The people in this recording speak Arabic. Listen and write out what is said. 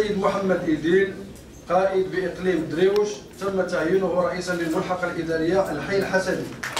السيد محمد إيدين قائد بإقليم دريوش تم تعيينه رئيسا للملحقة الإدارية الحي الحسني.